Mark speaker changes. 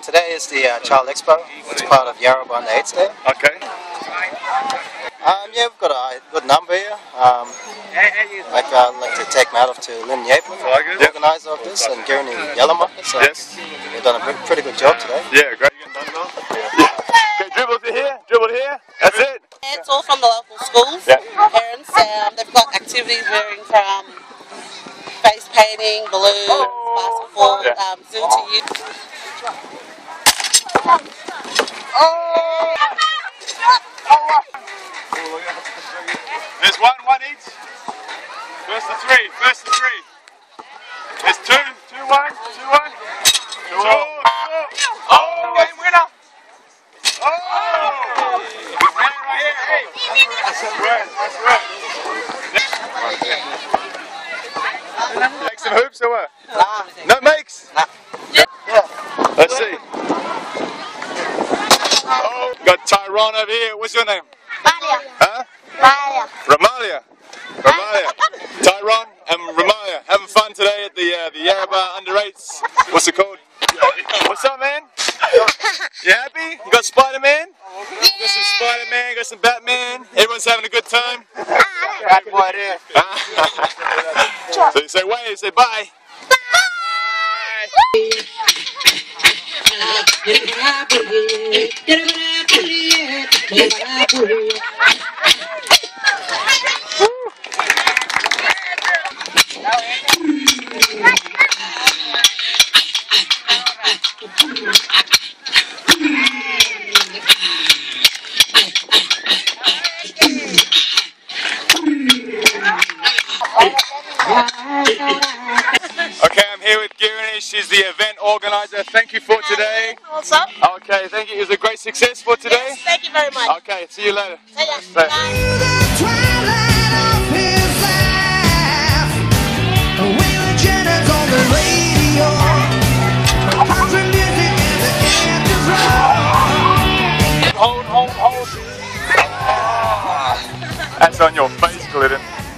Speaker 1: Today is the Child Expo. It's part of Yarrabah on the 8th day.
Speaker 2: Okay.
Speaker 1: Yeah, we've got a good number here. I'd like to take my hat off to Lynn Yapen, the organiser of this, and Gary Yarrabah. So
Speaker 2: yes.
Speaker 1: They've done a pretty good job today.
Speaker 2: Yeah, great. Okay, dribble to here, dribble to here. That's it.
Speaker 3: It's all from the local schools.
Speaker 2: Yeah.
Speaker 3: Parents, they've got activities varying from face painting, balloons, basketball, zoo to youth.
Speaker 2: There's one each. First to three. There's two, 2-1. Oh, game winner. Oh! Man right here, hey. That's right. Make some hoops or what? No makes? Yeah. Let's see. Oh, got Tyrone over here. What's your name?
Speaker 4: Malia.
Speaker 2: Huh?
Speaker 4: Malia.
Speaker 2: Ramalia. Tyrone and Ramalia having fun today at the Yarrabah under 8s. What's it called? What's up, man? You happy? You got Spider-Man?
Speaker 4: Yeah.
Speaker 2: Got some Spider-Man, got some Batman. Everyone's having a good time.
Speaker 1: Happy boy there.
Speaker 2: So you say wave, say bye. Okay, I'm here with Giri. She's the event organizer. Thank you for today.
Speaker 3: What's up?
Speaker 2: Okay, thank you. It was a great success for today.
Speaker 3: Yes, thank you very much.
Speaker 2: Okay, see you later.
Speaker 3: See ya.
Speaker 2: Bye. Hold. That's on your face, Glidden.